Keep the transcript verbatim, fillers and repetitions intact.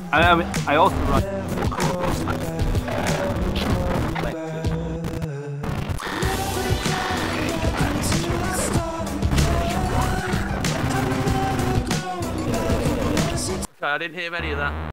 I, I, mean, I also run. I didn't hear any of that.